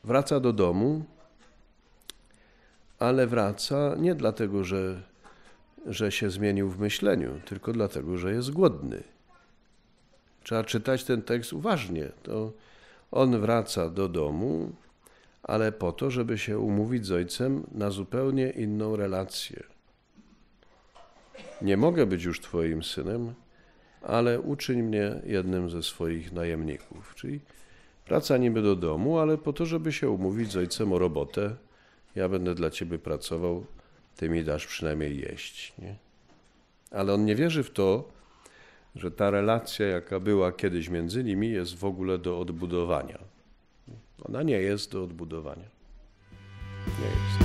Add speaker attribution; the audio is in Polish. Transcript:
Speaker 1: wraca do domu, ale wraca nie dlatego, że się zmienił w myśleniu, tylko dlatego, że jest głodny. Trzeba czytać ten tekst uważnie. To on wraca do domu, ale po to, żeby się umówić z ojcem na zupełnie inną relację. Nie mogę być już twoim synem, ale uczyń mnie jednym ze swoich najemników. Czyli wraca niby do domu, ale po to, żeby się umówić z ojcem o robotę. Ja będę dla ciebie pracował, ty mi dasz przynajmniej jeść. Nie? Ale on nie wierzy w to, że ta relacja, jaka była kiedyś między nimi, jest w ogóle do odbudowania. Ona nie jest do odbudowania. Nie jest.